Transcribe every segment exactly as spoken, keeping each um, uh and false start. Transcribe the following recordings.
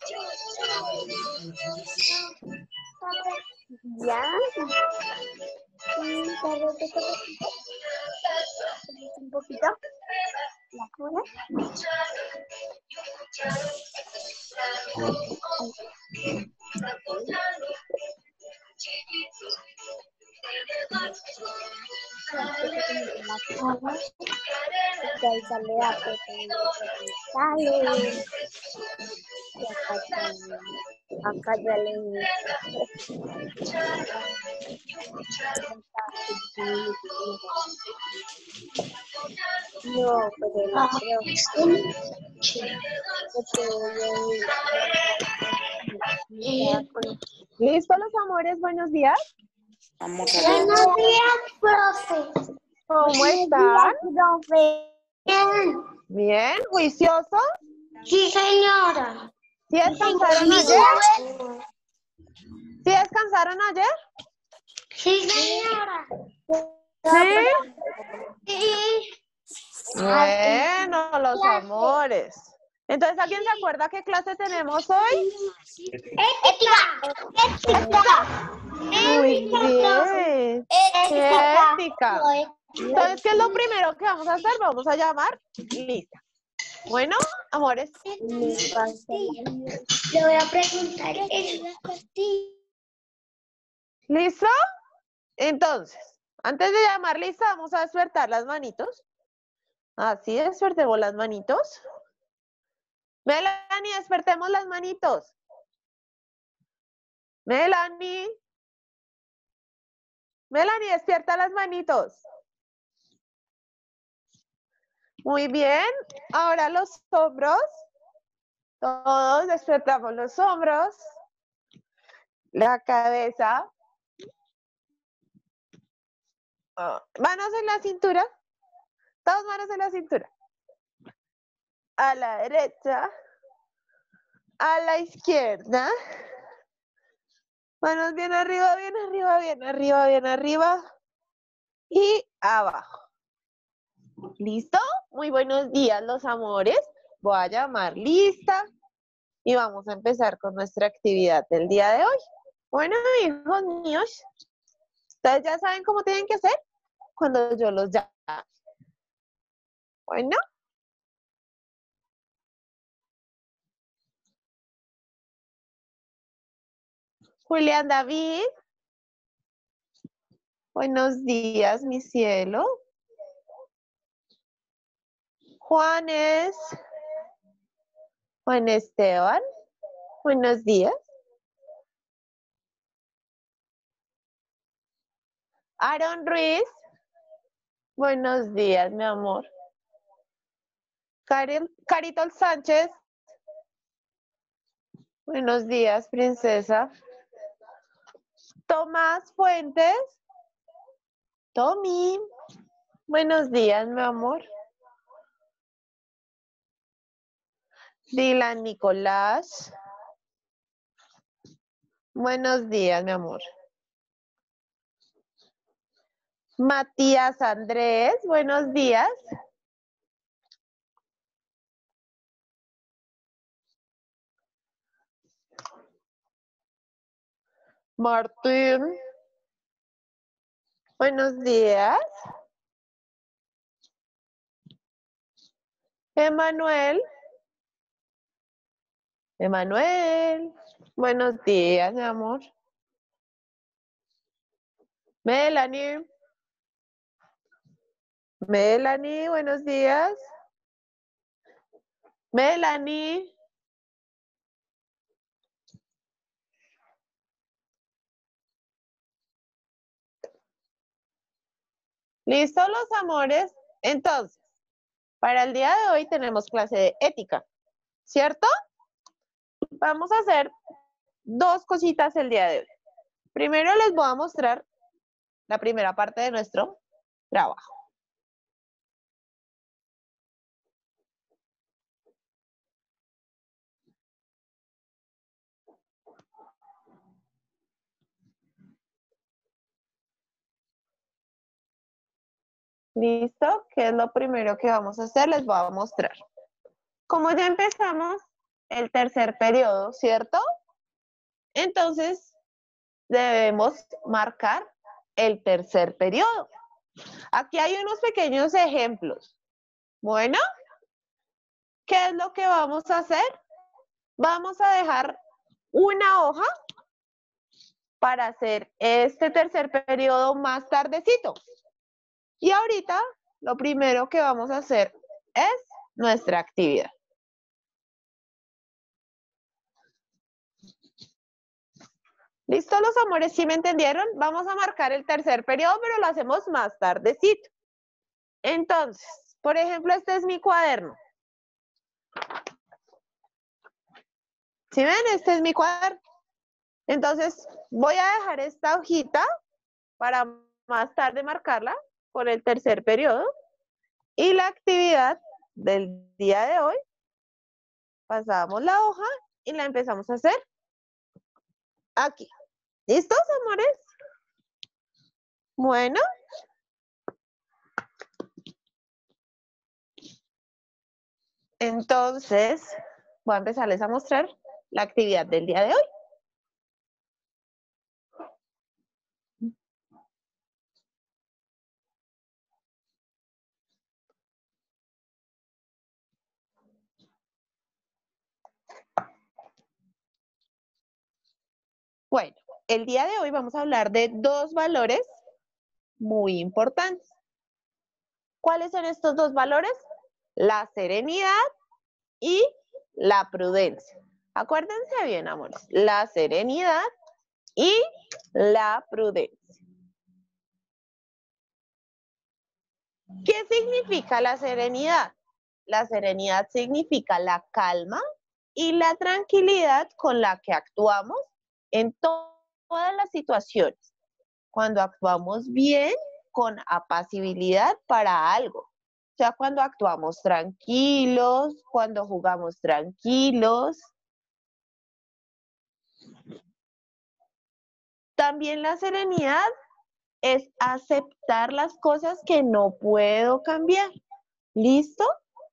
Ya. Mm, te repito un poquito. La cola. Ahí sale a sale. Y acá sale. Acá sale. No, pero la ¿Listo, los amores? Buenos días. Vamos a Buenos días, profe. ¿Cómo están? Profe. Bien. Bien, ¿juicioso? Sí, señora. ¿Sí descansaron ayer? ¿Sí descansaron ayer? Sí, señora. ¿Sí? Sí. Bueno, los amores. Entonces, ¿alguien se acuerda qué clase tenemos hoy? Ética. Ética. Muy bien. ¿Qué ética? Entonces, ¿qué es lo primero que vamos a hacer? Vamos a llamar lista. Bueno, amores. Le voy a preguntar en la pastilla. ¿Listo? Entonces, antes de llamar lista, vamos a despertar las manitos. Así, despertemos las manitos. Melanie, despertemos las manitos. Melanie. Melanie, despierta las manitos. Muy bien. Ahora los hombros. Todos despertamos los hombros. La cabeza. Oh, manos en la cintura. Todas manos en la cintura. A la derecha. A la izquierda. Manos bien arriba, bien arriba, bien arriba, bien arriba. Y abajo. ¿Listo? Muy buenos días, los amores. Voy a llamar lista. Y vamos a empezar con nuestra actividad del día de hoy. Bueno, hijos míos, ¿ustedes ya saben cómo tienen que hacer cuando yo los llame? Bueno. Julián David. Buenos días, mi cielo. Juanes. Juan Esteban. Buenos días. Aaron Ruiz. Buenos días, mi amor. Karen, Caritol Sánchez. Buenos días, princesa. Tomás Fuentes. Tommy. Buenos días, mi amor. Dylan Nicolás. Buenos días, mi amor. Matías Andrés. Buenos días. Martín. Buenos días. Emanuel. Emanuel. Buenos días, mi amor. Melanie. Melanie, buenos días. Melanie. ¿Listo, los amores? Entonces, para el día de hoy tenemos clase de ética, ¿cierto? Vamos a hacer dos cositas el día de hoy. Primero les voy a mostrar la primera parte de nuestro trabajo. ¿Listo? ¿Qué es lo primero que vamos a hacer? Les voy a mostrar. Como ya empezamos el tercer periodo, ¿cierto? Entonces, debemos marcar el tercer periodo. Aquí hay unos pequeños ejemplos. Bueno, ¿qué es lo que vamos a hacer? Vamos a dejar una hoja para hacer este tercer periodo más tardecito. Y ahorita, lo primero que vamos a hacer es nuestra actividad. ¿Listo, los amores? ¿Sí me entendieron? Vamos a marcar el tercer periodo, pero lo hacemos más tardecito. Entonces, por ejemplo, este es mi cuaderno. ¿Sí ven? Este es mi cuaderno. Entonces, voy a dejar esta hojita para más tarde marcarla por el tercer periodo. Y la actividad del día de hoy, pasamos la hoja y la empezamos a hacer aquí. ¿Listos, amores? Bueno. Entonces, voy a empezarles a mostrar la actividad del día de hoy. Bueno, el día de hoy vamos a hablar de dos valores muy importantes. ¿Cuáles son estos dos valores? La serenidad y la prudencia. Acuérdense bien, amores, la serenidad y la prudencia. ¿Qué significa la serenidad? La serenidad significa la calma y la tranquilidad con la que actuamos en to- todas las situaciones. Cuando actuamos bien, con apacibilidad para algo. O sea, cuando actuamos tranquilos, cuando jugamos tranquilos. También la serenidad es aceptar las cosas que no puedo cambiar. ¿Listo?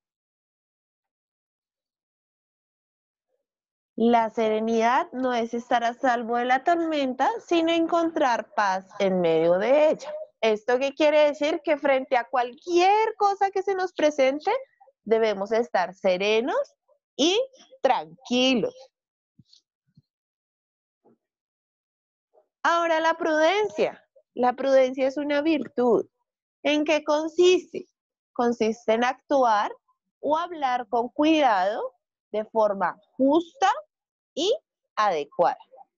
La serenidad no es estar a salvo de la tormenta, sino encontrar paz en medio de ella. ¿Esto qué quiere decir? Que frente a cualquier cosa que se nos presente, debemos estar serenos y tranquilos. Ahora la prudencia. La prudencia es una virtud. ¿En qué consiste? Consiste en actuar o hablar con cuidado de forma justa y adecuada.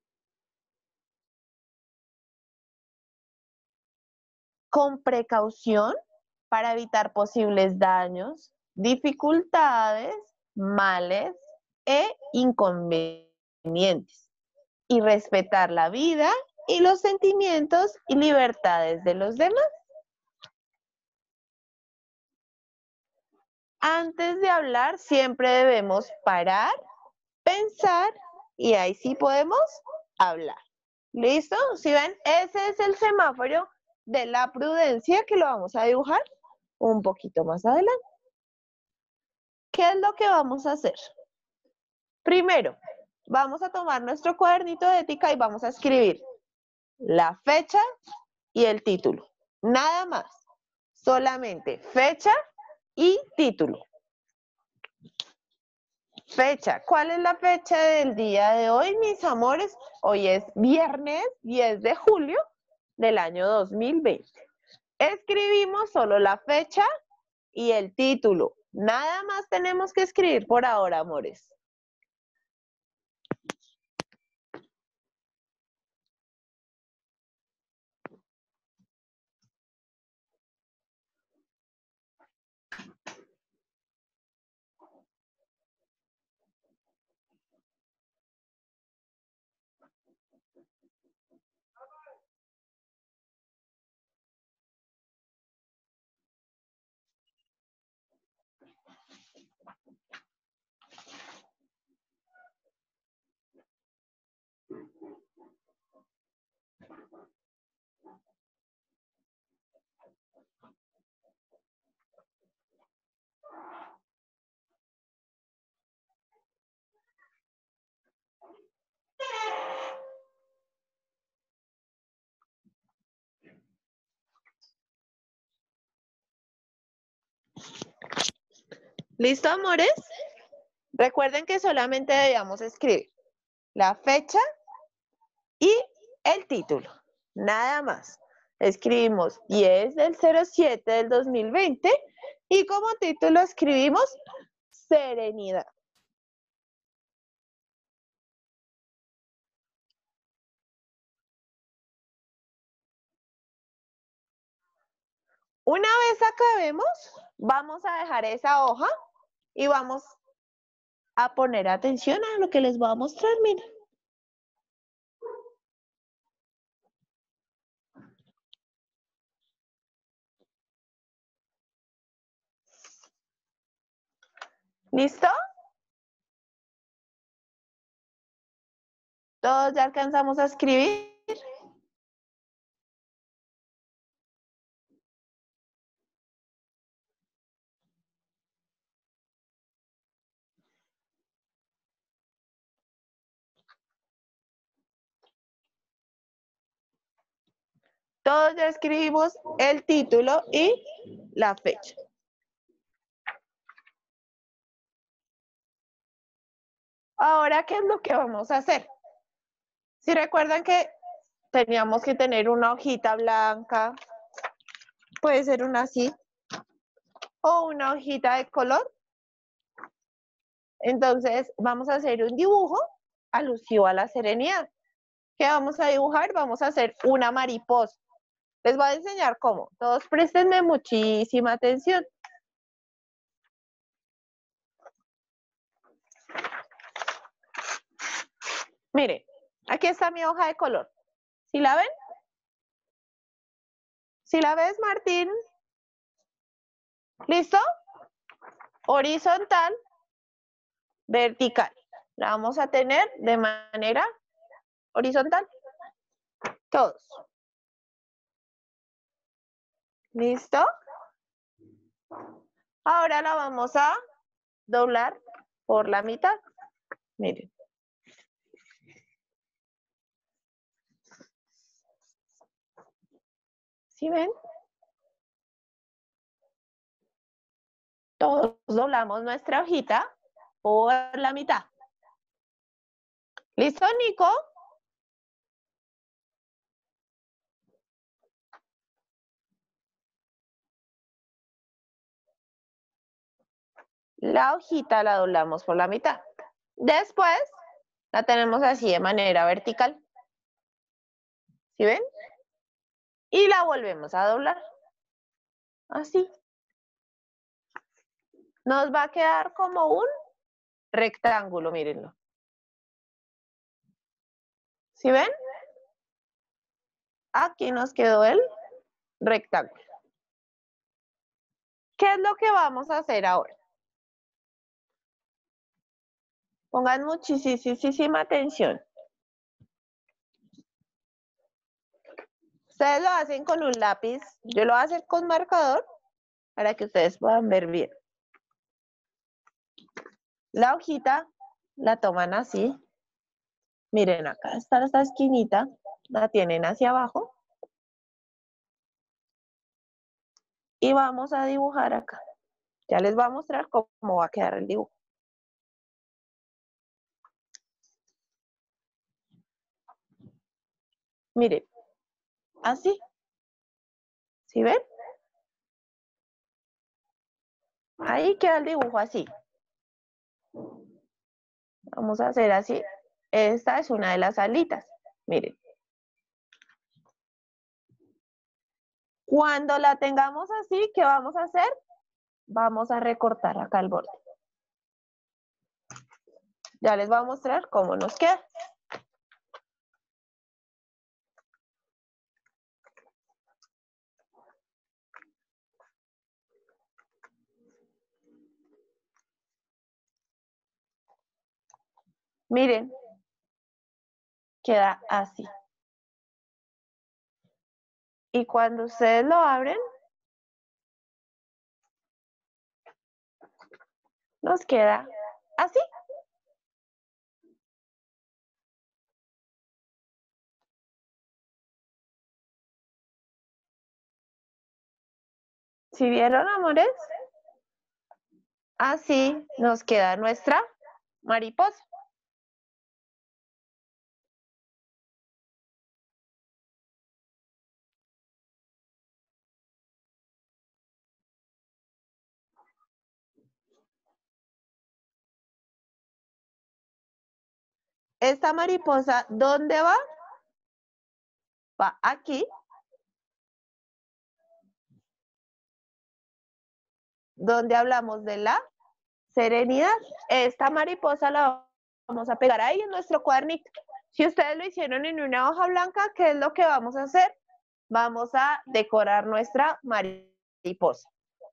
Con precaución para evitar posibles daños, dificultades, males e inconvenientes. Y respetar la vida y los sentimientos y libertades de los demás. Antes de hablar, siempre debemos parar, pensar y ahí sí podemos hablar. ¿Listo? ¿Sí ven? Ese es el semáforo de la prudencia que lo vamos a dibujar un poquito más adelante. ¿Qué es lo que vamos a hacer? Primero, vamos a tomar nuestro cuadernito de ética y vamos a escribir la fecha y el título. Nada más. Solamente fecha y título. Fecha. ¿Cuál es la fecha del día de hoy, mis amores? Hoy es viernes diez de julio del año dos mil veinte. Escribimos solo la fecha y el título. Nada más tenemos que escribir por ahora, amores. ¿Listo, amores? Recuerden que solamente debíamos escribir la fecha y el título. Nada más. Escribimos diez del cero siete del dos mil veinte y como título escribimos Serenidad. Una vez acabemos, vamos a dejar esa hoja y vamos a poner atención a lo que les voy a mostrar, miren. ¿Listo? ¿Todos ya alcanzamos a escribir? Todos ya escribimos el título y la fecha. Ahora, ¿qué es lo que vamos a hacer? Si recuerdan que teníamos que tener una hojita blanca, puede ser una así, o una hojita de color. Entonces, vamos a hacer un dibujo alusivo a la serenidad. ¿Qué vamos a dibujar? Vamos a hacer una mariposa. Les voy a enseñar cómo. Todos préstenme muchísima atención. Miren, aquí está mi hoja de color. ¿Sí la ven? ¿Sí la ves, Martín? ¿Listo? Horizontal, vertical. La vamos a tener de manera horizontal. Todos. ¿Listo? Ahora la vamos a doblar por la mitad. Miren. ¿Sí ven? Todos doblamos nuestra hojita por la mitad. ¿Listo, Nico? La hojita la doblamos por la mitad. Después la tenemos así de manera vertical. ¿Sí ven? Y la volvemos a doblar. Así. Nos va a quedar como un rectángulo, mírenlo. ¿Sí ven? Aquí nos quedó el rectángulo. ¿Qué es lo que vamos a hacer ahora? Pongan muchísima atención. Ustedes lo hacen con un lápiz. Yo lo voy a hacer con marcador para que ustedes puedan ver bien. La hojita la toman así. Miren, acá está esta esquinita. La tienen hacia abajo. Y vamos a dibujar acá. Ya les voy a mostrar cómo va a quedar el dibujo. Miren, así. ¿Sí ven? Ahí queda el dibujo así. Vamos a hacer así. Esta es una de las alitas. Miren. Cuando la tengamos así, ¿qué vamos a hacer? Vamos a recortar acá el borde. Ya les voy a mostrar cómo nos queda. Miren, queda así. Y cuando ustedes lo abren, nos queda así. ¿Sí vieron, amores? Así nos queda nuestra mariposa. Esta mariposa, ¿dónde va? Va aquí. Donde hablamos de la serenidad. Esta mariposa la vamos a pegar ahí en nuestro cuadernito. Si ustedes lo hicieron en una hoja blanca, ¿qué es lo que vamos a hacer? Vamos a decorar nuestra mariposa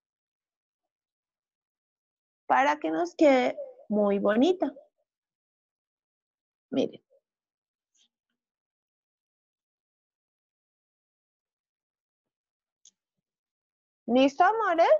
para que nos quede muy bonita. Miren. ¿Listo, amores?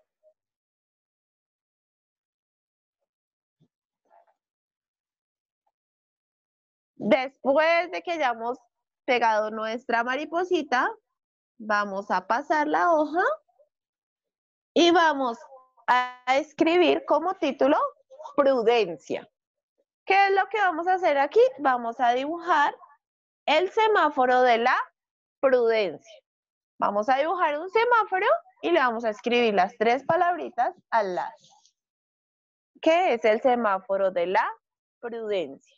Después de que hayamos pegado nuestra mariposita, vamos a pasar la hoja y vamos a escribir como título Prudencia. ¿Qué es lo que vamos a hacer aquí? Vamos a dibujar el semáforo de la prudencia. Vamos a dibujar un semáforo y le vamos a escribir las tres palabritas al lado. ¿Qué es el semáforo de la prudencia?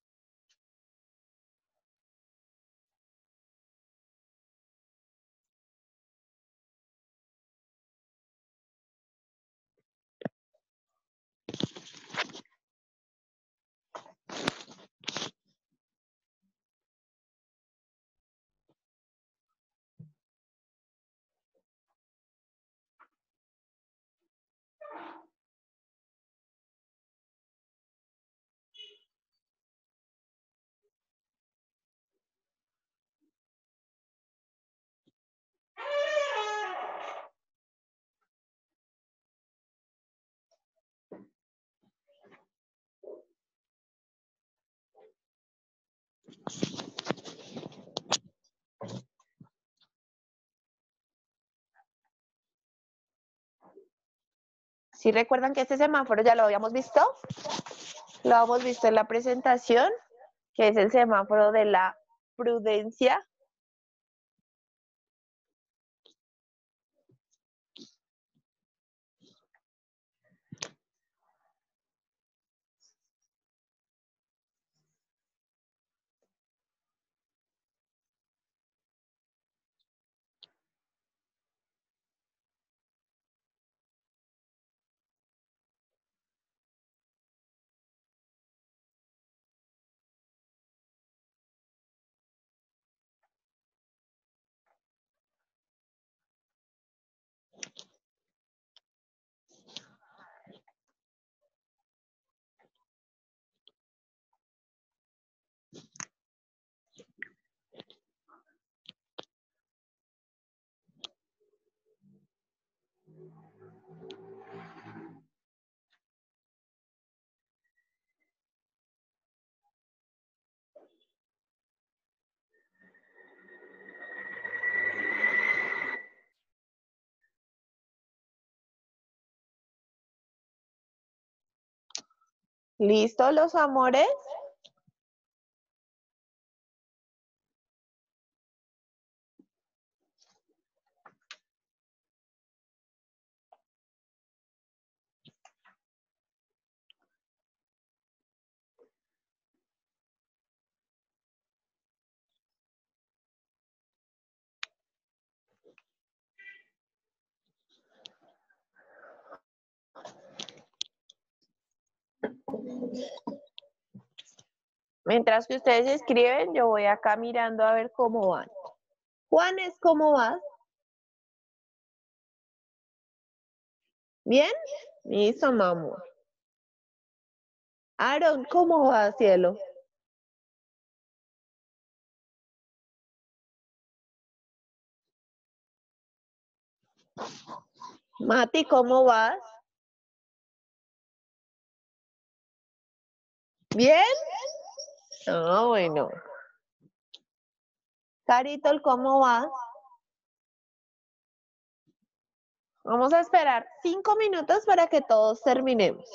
¿Sí recuerdan que este semáforo ya lo habíamos visto? Lo habíamos visto en la presentación, que es el semáforo de la prudencia. ¿Listo, los amores? Mientras que ustedes escriben, yo voy acá mirando a ver cómo van. Juanes, ¿cómo vas? ¿Bien? Listo, mi amor. Aaron, ¿cómo va, cielo? Mati, ¿cómo vas? ¿Bien? Ah, bueno. Carito, ¿cómo vas? Vamos a esperar cinco minutos para que todos terminemos.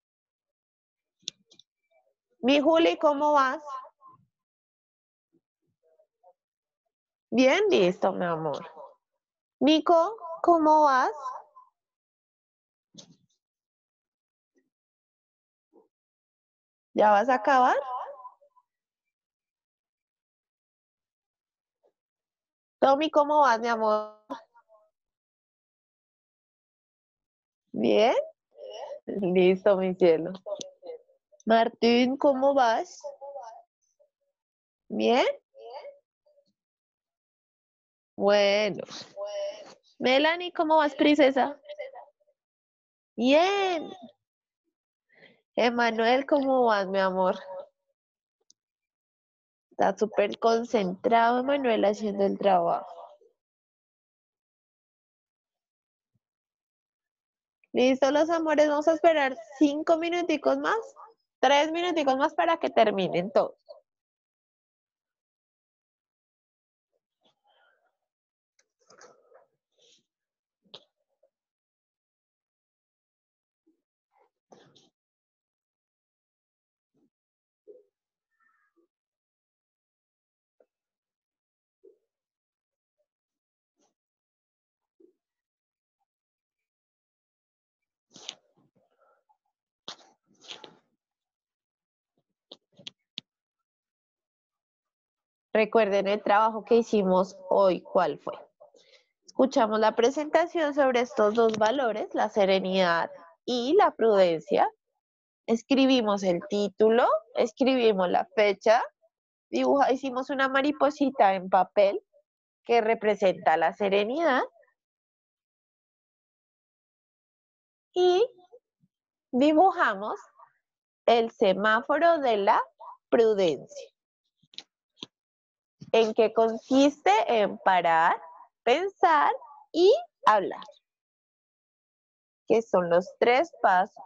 Mi Juli, ¿cómo vas? Bien, listo, mi amor. Nico, ¿cómo vas? ¿Ya vas a acabar? Tommy, ¿cómo vas, mi amor? ¿Bien? Listo, mi cielo. Martín, ¿cómo vas? ¿Bien? Bueno. Melanie, ¿cómo vas, princesa? Bien. Emanuel, ¿cómo vas, mi amor? Está súper concentrado, Emanuel, haciendo el trabajo. Listo, los amores, vamos a esperar cinco minuticos más, tres minuticos más para que terminen todos. Recuerden el trabajo que hicimos hoy, ¿cuál fue? Escuchamos la presentación sobre estos dos valores, la serenidad y la prudencia. Escribimos el título, escribimos la fecha, dibuja, hicimos una mariposita en papel que representa la serenidad y dibujamos el semáforo de la prudencia. ¿En qué consiste? En parar, pensar y hablar, que son los tres pasos.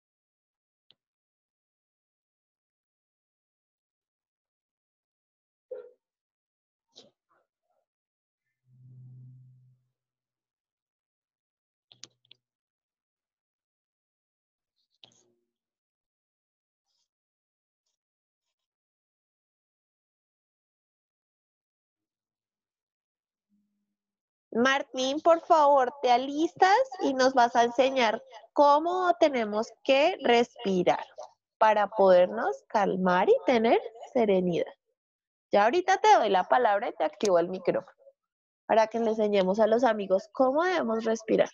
Martín, por favor, te alistas y nos vas a enseñar cómo tenemos que respirar para podernos calmar y tener serenidad. Ya ahorita te doy la palabra y te activo el micrófono para que le enseñemos a los amigos cómo debemos respirar.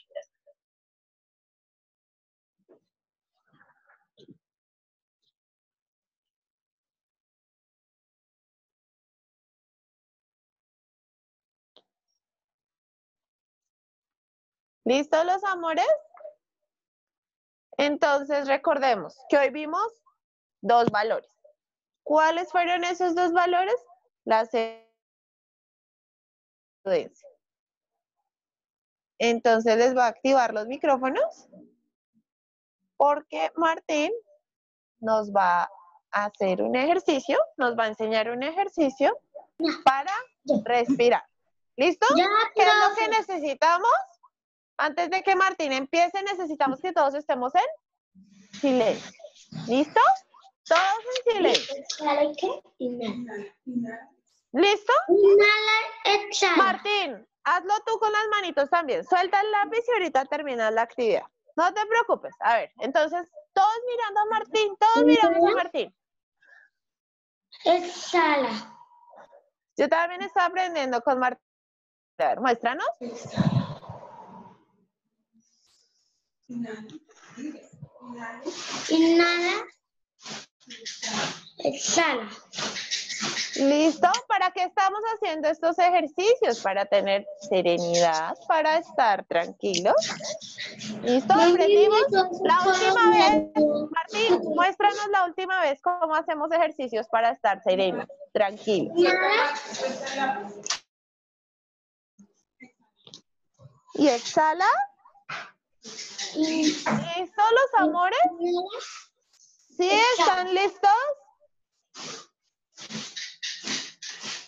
¿Listos los amores? Entonces recordemos que hoy vimos dos valores. ¿Cuáles fueron esos dos valores? La prudencia. Entonces les voy a activar los micrófonos porque Martín nos va a hacer un ejercicio, nos va a enseñar un ejercicio para respirar. ¿Listo? ¿Qué es lo que necesitamos? Antes de que Martín empiece, necesitamos que todos estemos en silencio. ¿Listo? Todos en silencio. ¿Listo? Martín, hazlo tú con las manitos también. Suelta el lápiz y ahorita terminas la actividad. No te preocupes. A ver, entonces, todos mirando a Martín, todos miramos a Martín. Exhala. Yo también estoy aprendiendo con Martín. A ver, muéstranos. Inhala. Exhala. ¿Listo? ¿Para qué estamos haciendo estos ejercicios? Para tener serenidad, para estar tranquilos. ¿Listo? ¿Aprendimos? La última vez, Martín, muéstranos la última vez cómo hacemos ejercicios para estar serenos, tranquilos. Y exhala. ¿Listo, los amores? ¿Sí? ¿Están listos?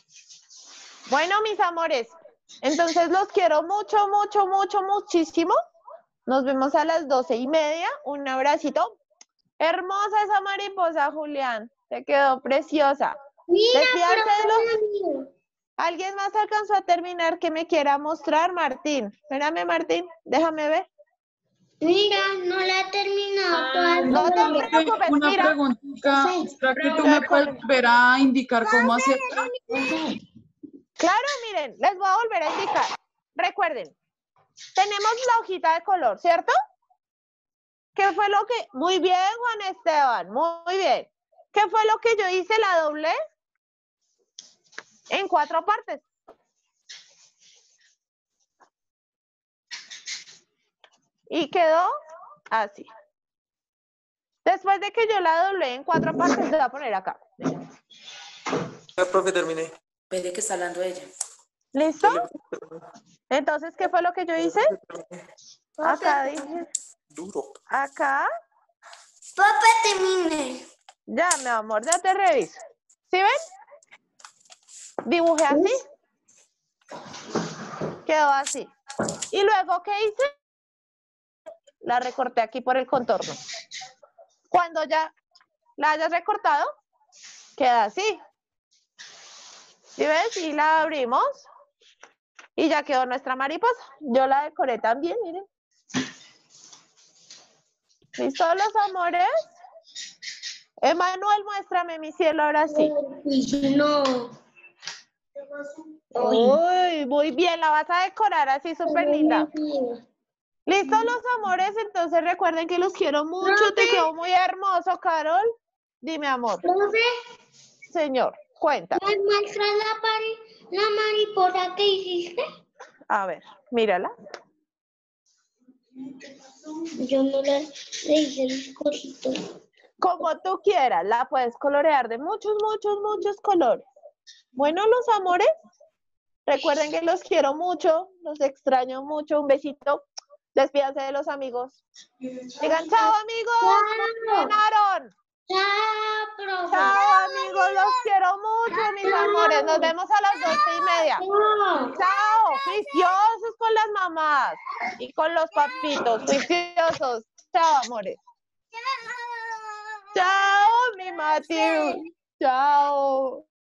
Bueno, mis amores, entonces los quiero mucho, mucho, mucho, muchísimo. Nos vemos a las doce y media. Un abracito. Hermosa esa mariposa, Julián. Te quedó preciosa. Mira, Despídase de los- pero... ¿Alguien más alcanzó a terminar que me quiera mostrar? Martín. Espérame, Martín. Déjame ver. Mira, no la he terminado Ah, toda. No te todavía. preocupes, Una mira. preguntita, ¿será que tú Pero me puedes con- volver a indicar cómo hacer? Claro, miren, les voy a volver a indicar. Recuerden, tenemos la hojita de color, ¿cierto? ¿Qué fue lo que...? Muy bien, Juan Esteban, muy bien. ¿Qué fue lo que yo hice? La doblé en cuatro partes. Y quedó así. Después de que yo la doblé en cuatro partes, le voy a poner acá. Ya, profe, terminé. Espere que está hablando ella. ¿Listo? Entonces, ¿qué fue lo que yo hice? Acá dije, Duro. acá, Papá, termine. ya, mi amor, ya te reviso. ¿Sí ven? Dibujé así. Quedó así. Y luego, ¿qué hice? La recorté aquí por el contorno. Cuando ya la hayas recortado, queda así. ¿Sí ves? Y la abrimos. Y ya quedó nuestra mariposa. Yo la decoré también, miren. ¿Listo, los amores? Emanuel, muéstrame mi cielo ahora sí. No. Uy, muy bien, la vas a decorar así súper linda. ¿Listo, los amores? Entonces recuerden que los quiero mucho. Te quedó muy hermoso, Carol. Dime, amor. Profe, Señor, cuenta. ¿me muestras la, pari- la mariposa que hiciste? A ver, mírala. Yo no le, le hice los cositos. Como tú quieras, la puedes colorear de muchos, muchos, muchos colores. Bueno, los amores, recuerden que los quiero mucho, los extraño mucho. Un besito. Despídanse de los amigos. Digan chao, amigos. Chao. Ganaron. Chao, profe. Chao, amigos. Los quiero mucho, mis amores. Nos vemos a las doce y media. Chao. Chao. Juiciosos con las mamás y con los papitos. Juiciosos. Chao, amores. Chao, mi Matthew. Chao.